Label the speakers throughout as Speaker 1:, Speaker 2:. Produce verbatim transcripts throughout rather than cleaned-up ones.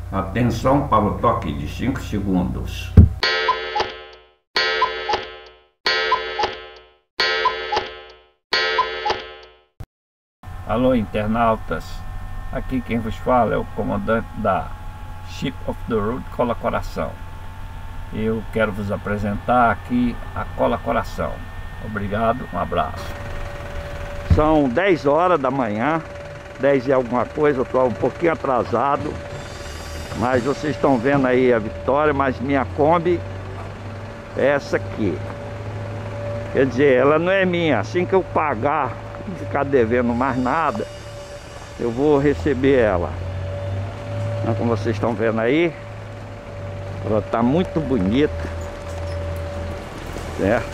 Speaker 1: Atenção para o toque de cinco segundos. Alô, internautas, aqui quem vos fala é o comandante da Ship of the Road Cola Coração. Eu quero vos apresentar aqui a Cola Coração. Obrigado, um abraço. São dez horas da manhã, dez e alguma coisa, eu estou um pouquinho atrasado, mas vocês estão vendo aí a Vitória, mas minha Kombi é essa aqui. Quer dizer, ela não é minha. Assim que eu pagar, não ficar devendo mais nada, eu vou receber ela. Então, como vocês estão vendo aí, ela está muito bonita, certo?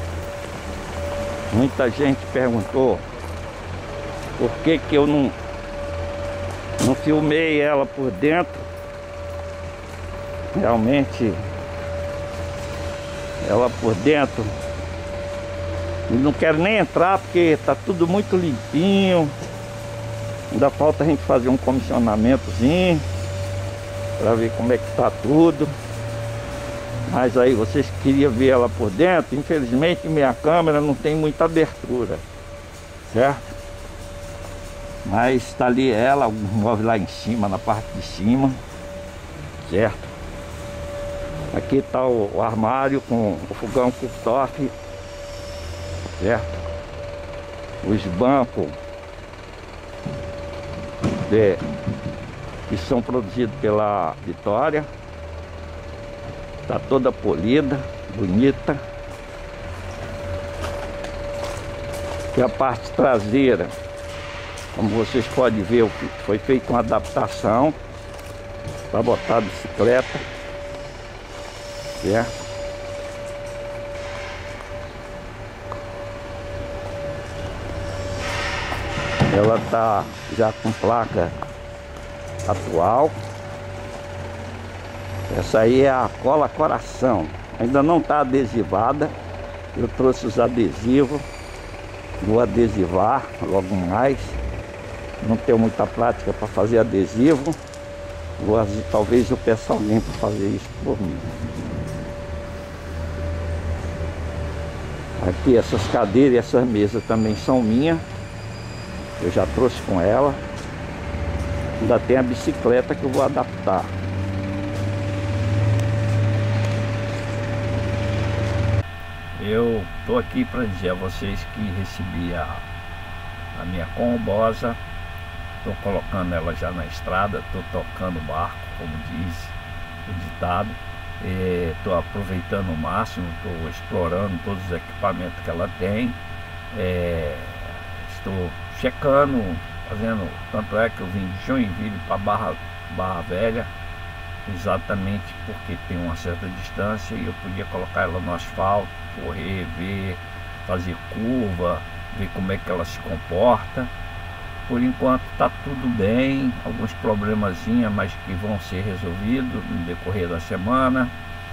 Speaker 1: Muita gente perguntou por que que eu não, não filmei ela por dentro. Realmente, ela por dentro, não quero nem entrar porque tá tudo muito limpinho. Ainda falta a gente fazer um comissionamentozinho para ver como é que tá tudo. Mas aí vocês queriam ver ela por dentro. Infelizmente minha câmera não tem muita abertura, certo? Mas tá ali ela, o móvel lá em cima, na parte de cima, certo? Aqui está o, o armário com o fogão cooktop, certo? Os bancos de, que são produzidos pela Vitória. Está toda polida, bonita. E a parte traseira, como vocês podem ver, foi feita uma adaptação para botar a bicicleta. Certo? Ela tá já com placa atual. Essa aí é a Cola Coração. Ainda não está adesivada. Eu trouxe os adesivos. Vou adesivar logo mais. Não tenho muita prática para fazer adesivo. Vou, talvez eu peça alguém para fazer isso por mim. Aqui essas cadeiras e essas mesas também são minhas. Eu já trouxe com ela. Ainda tem a bicicleta que eu vou adaptar. Eu tô aqui para dizer a vocês que recebi a, a minha combosa. Tô colocando ela já na estrada. Tô tocando o barco, como diz o ditado. Estou aproveitando o máximo, estou explorando todos os equipamentos que ela tem. É, estou checando, fazendo, tanto é que eu vim de Joinville para Barra, Barra Velha, exatamente porque tem uma certa distância e eu podia colocar ela no asfalto, correr, ver, fazer curva, ver como é que ela se comporta. Por enquanto está tudo bem, alguns problemazinhos, mas que vão ser resolvidos no decorrer da semana.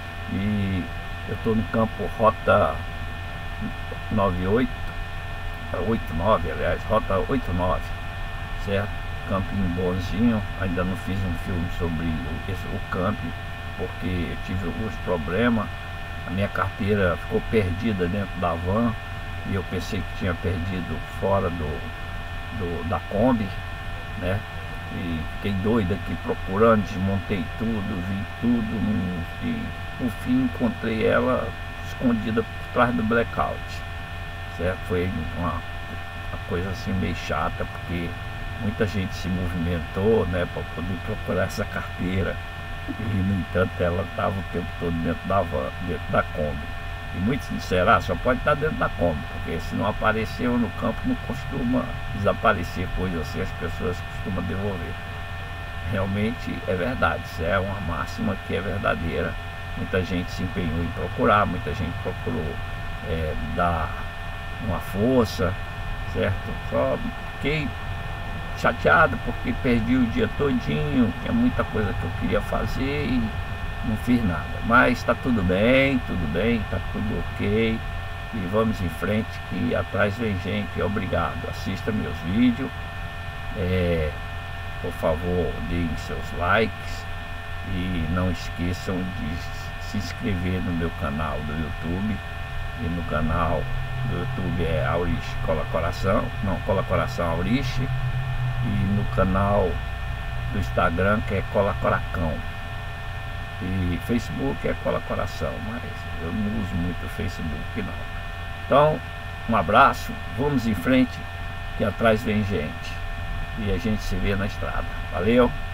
Speaker 1: E eu estou no campo rota noventa e oito, oitenta e nove, aliás, rota oitenta e nove, certo? Campinho bonzinho. Ainda não fiz um filme sobre o, esse, o camping, porque eu tive alguns problemas. A minha carteira ficou perdida dentro da van e eu pensei que tinha perdido fora do Do, da Kombi, né? E fiquei doido aqui procurando, desmontei tudo, vi tudo e no fim encontrei ela escondida por trás do blackout, certo? Foi uma, uma coisa assim meio chata, porque muita gente se movimentou, né, para poder procurar essa carteira e no entanto ela estava o tempo todo dentro da van, dentro da Kombi. E muitos disseram, ah, só pode estar dentro da Kombi, porque se não apareceu no campo não costuma desaparecer coisas assim, as pessoas costumam devolver. Realmente é verdade, isso é uma máxima que é verdadeira. Muita gente se empenhou em procurar, muita gente procurou é, dar uma força, certo? Só fiquei chateado porque perdi o dia todinho, tinha muita coisa que eu queria fazer e não fiz nada, mas está tudo bem, tudo bem, está tudo ok. E vamos em frente, que atrás vem gente. Obrigado, assista meus vídeos, é, por favor deem seus likes, E não esqueçam de se inscrever no meu canal do YouTube. E no canal do YouTube é Auriche Cola Coração, não, Cola Coração Auriche. E no canal do Instagram, que é Cola Coracão. E Facebook é Cola Coração, mas eu não uso muito o Facebook não. Então, um abraço, vamos em frente, que atrás vem gente. E a gente se vê na estrada. Valeu!